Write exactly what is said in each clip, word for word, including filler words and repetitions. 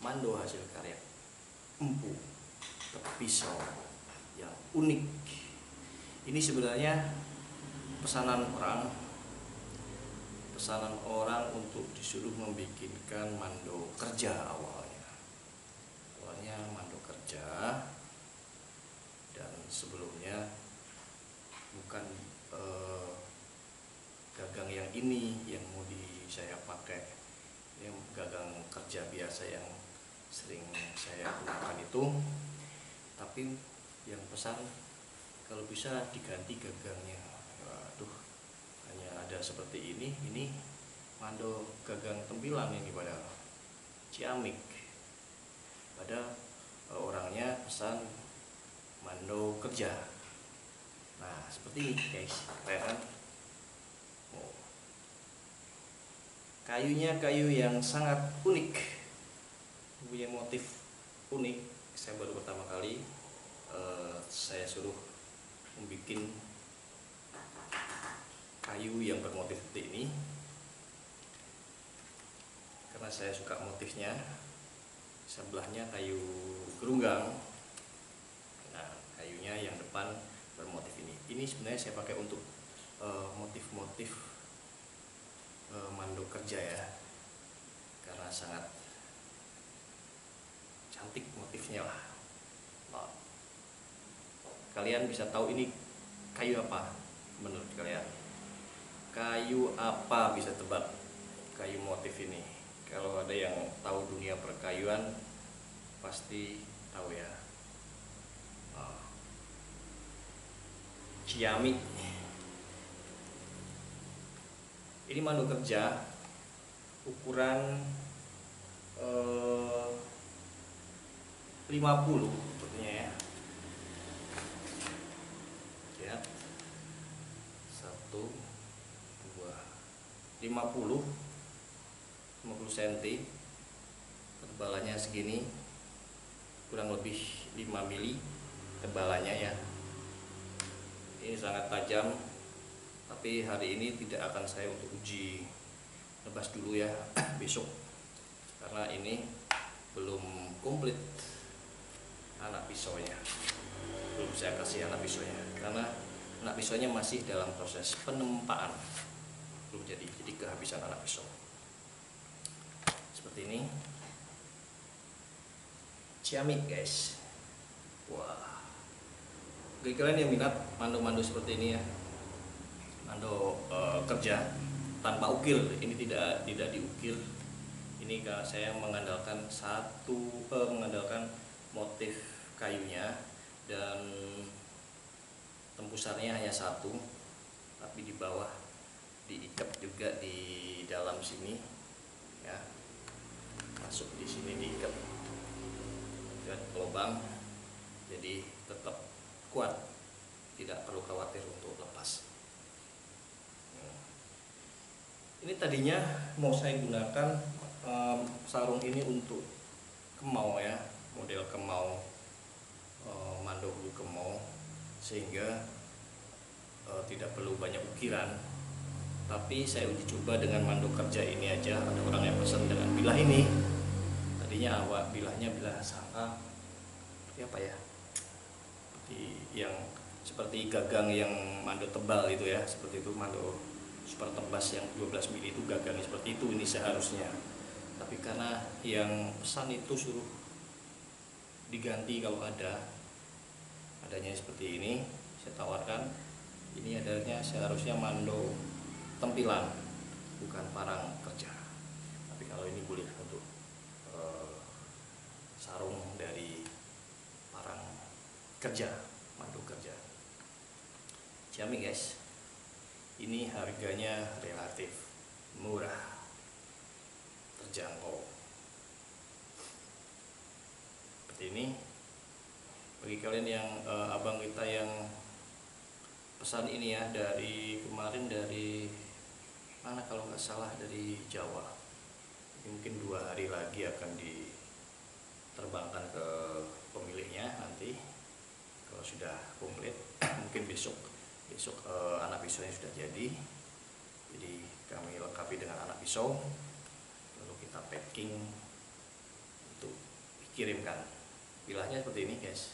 mando hasil karya empu pisau yang unik. Ini sebenarnya pesanan orang pesanan orang untuk disuruh membikinkan mando kerja awalnya awalnya mando kerja, dan sebelumnya bukan eh, gagang yang ini yang mau di saya pakai, yang gagang kerja biasa yang sering saya gunakan itu, tapi yang pesan kalau bisa diganti gagangnya. Waduh, hanya ada seperti ini, ini mando gagang tempilan ini padahal ciamik, padahal orangnya pesan mando kerja. Nah seperti ini guys, keren kan? Oh. Kayunya kayu yang sangat unik, punya motif unik. Saya baru pertama kali uh, saya suruh membuat kayu yang bermotif seperti ini, karena saya suka motifnya. Sebelahnya kayu gerunggang, nah kayunya yang depan bermotif ini. Ini sebenarnya saya pakai untuk motif-motif uh, uh, mando kerja ya, karena sangat cantik motifnya lah. Nah, kalian bisa tahu ini kayu apa menurut kalian? Kayu apa, bisa tebak kayu motif ini? Kalau ada yang tahu dunia perkayuan pasti tahu ya. Oh. Ciamik. Ini mando kerja ukuran eh, lima puluh sepertinya ya. Lihat, satu dua lima puluh lima puluh sentimeter, tebalannya segini, kurang lebih lima mili tebalannya ya. Ini sangat tajam, tapi hari ini tidak akan saya untuk uji lebas dulu ya, besok, karena ini belum komplit anak pisaunya, belum saya kasih anak pisaunya, karena anak pisaunya masih dalam proses penempaan, belum jadi, jadi kehabisan anak pisau. Seperti ini, ciamik guys. Wah, bagi kalian yang minat mando-mando seperti ini ya, mando uh, kerja tanpa ukir, ini tidak tidak diukir. Ini kalau saya mengandalkan satu uh, mengandalkan motif kayunya, dan tembusannya hanya satu, tapi di bawah diikat juga di dalam sini ya, masuk di sini diikat dan lubang, jadi tetap kuat, tidak perlu khawatir untuk lepas. Ini tadinya mau saya gunakan um, sarung ini untuk kemau ya, model kemau, um, mando hulu kemau, sehingga uh, tidak perlu banyak ukiran. Tapi saya uji coba dengan mando kerja ini aja. Ada orang yang pesan dengan bilah ini. Tadinya awak bilahnya bilah sangka, seperti apa ya? Seperti yang seperti gagang yang mando tebal itu ya, seperti itu, mando super tebas yang dua belas mili itu gagangnya seperti itu ini seharusnya. Tapi karena yang pesan itu suruh diganti kalau ada, adanya seperti ini, saya tawarkan. Ini adanya seharusnya mando tempilan, bukan parang kerja. Tapi kalau ini boleh untuk uh, sarung dari parang kerja, mando kerja. Ciamik guys. Ini harganya relatif murah, terjangkau. Seperti ini. Bagi kalian yang uh, abang kita yang pesan ini ya, dari kemarin dari mana kalau nggak salah, dari Jawa. Mungkin dua hari lagi akan diterbangkan ke pemiliknya nanti. Kalau sudah komplit, mungkin besok. Besok eh, anak pisaunya sudah jadi, jadi kami lengkapi dengan anak pisau, lalu kita packing untuk kirimkan. Bilahnya seperti ini guys.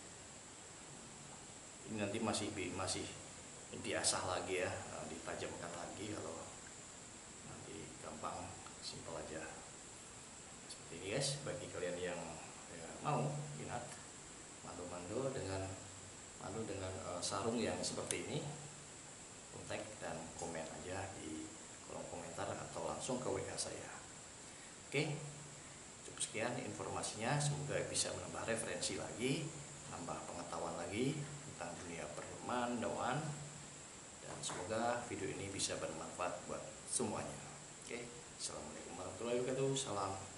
Ini nanti masih masih diasah lagi ya, ditajamkan lagi. Kalau nanti gampang, simpel aja seperti ini guys. Bagi kalian yang ya, mau minat mando-mando dengan mando dengan uh, sarung yang seperti ini, kontak dan komen aja di kolom komentar atau langsung ke W A saya. Oke, cukup sekian informasinya. Semoga bisa menambah referensi lagi, nambah pengetahuan lagi tentang dunia permandauan, dan semoga video ini bisa bermanfaat buat semuanya. Oke, assalamualaikum warahmatullahi wabarakatuh. Salam